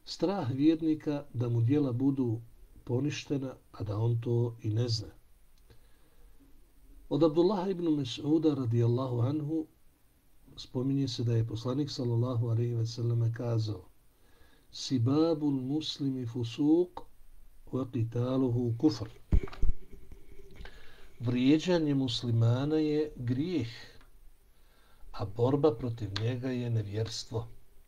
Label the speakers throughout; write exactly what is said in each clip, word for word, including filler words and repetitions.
Speaker 1: strah vjernika da mu djela budu poništena, a da on to i ne zna. Od Abdullaha ibn Mas'uda radijallahu anhu spominje se da je poslanik sallallahu alejhi ve selleme kazao: Sibabul muslimi fusuq wa qitaluhu kufr. Vrijeđanje muslimana je grijeh, a borba protiv njega je nevjerstvo.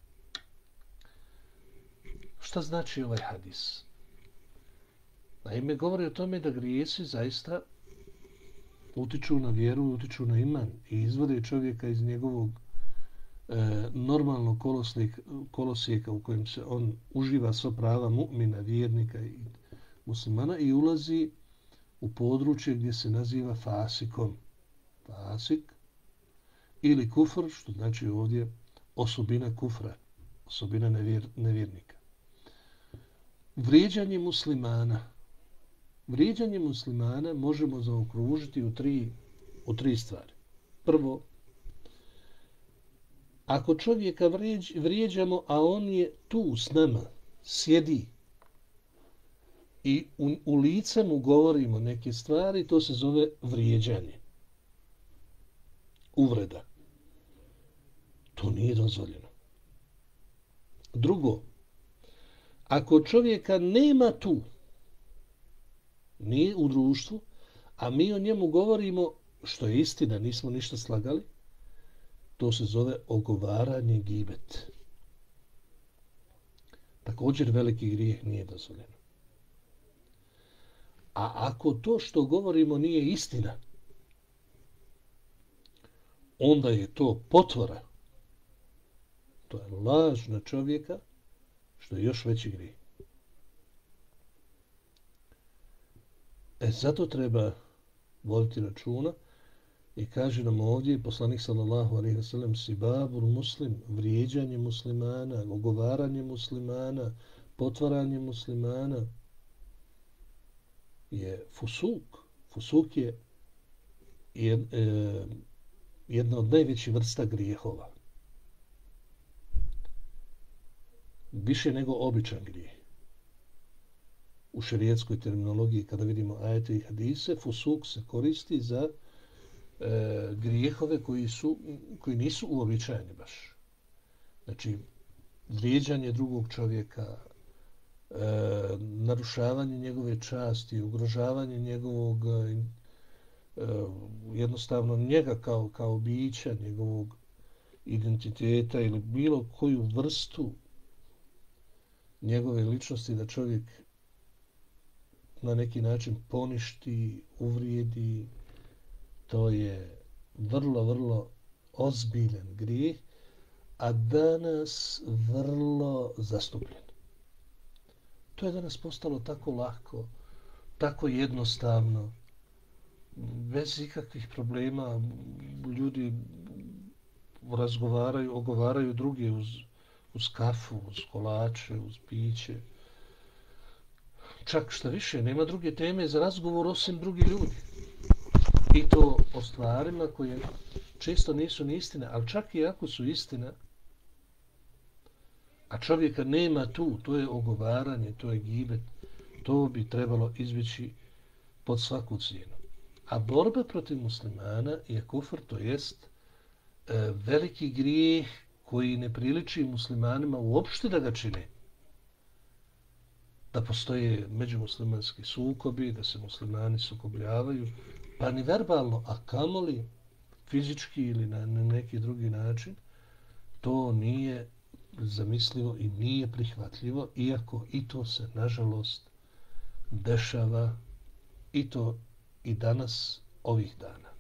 Speaker 1: Šta znači ovaj hadis? Naime, govori o tome da grijesi zaista utiču na vjeru, utiču na iman i izvode čovjeka iz njegovog e, normalnog kolosijeka u kojem se on uživa sva prava mu'mina, vjernika i muslimana i ulazi u područje gdje se naziva fasikom. Fasik ili kufr, što znači ovdje osobina kufra, osobina nevjer, nevjernika. Vrijeđanje muslimana. Vrijeđanje muslimana možemo zaokružiti u tri, u tri stvari. Prvo, ako čovjeka vrijeđ, vrijeđamo, a on je tu s nama, sjedi i u, u lice mu govorimo neke stvari, to se zove vrijeđanje. Uvreda. To nije dozvoljeno. Drugo, ako čovjeka nema tu, nije u društvu, a mi o njemu govorimo što je istina, nismo ništa slagali, to se zove ogovaranje, gibet. Također veliki grijeh nije dozvoljeno. A ako to što govorimo nije istina, onda je to potvora. To je laž na čovjeka, što je još veći grijeh. E, zato treba voditi računa i kaže nam ovdje poslanik sallallahu alejhi ve sellem sibabul muslim, vrijeđanje muslimana, ogovaranje muslimana, potvaranje muslimana je fusuk. Fusuk je jed, e, jedna od najvećih vrsta grijehova. Više nego običan grijeh. U šerijetskoj terminologiji, kada vidimo ajete i hadise, fusuk se koristi za e, grijehove koji, su, koji nisu uobičajeni baš. Znači, vrijeđanje drugog čovjeka, e, narušavanje njegove časti, ugrožavanje njegovog e, jednostavno njega kao, kao bića, njegovog identiteta ili bilo koju vrstu njegove ličnosti da čovjek na neki način poništi, uvrijedi, to je vrlo, vrlo ozbiljan grijeh, a danas vrlo zastupljen. To je danas postalo tako lako, tako jednostavno, bez ikakvih problema. Ljudi razgovaraju, ogovaraju druge uz, uz kafu, uz kolače, uz piće. Čak šta više, nema druge teme za razgovor osim drugi ljudi. I to o stvarima koje često nisu ni istina, ali čak i ako su istina, a čovjeka nema tu, to je ogovaranje, to je gibet, to bi trebalo izbjeći pod svaku cijenu. A borba protiv muslimana je kufr, to jest e, veliki grijeh koji ne priliči muslimanima uopšte da ga čine. Da postoje međumuslimanski sukobi, da se muslimani sukobljavaju, pa ni verbalno, a kamoli fizički ili na, na neki drugi način, to nije zamislivo i nije prihvatljivo, iako i to se, nažalost, dešava i to i danas ovih dana.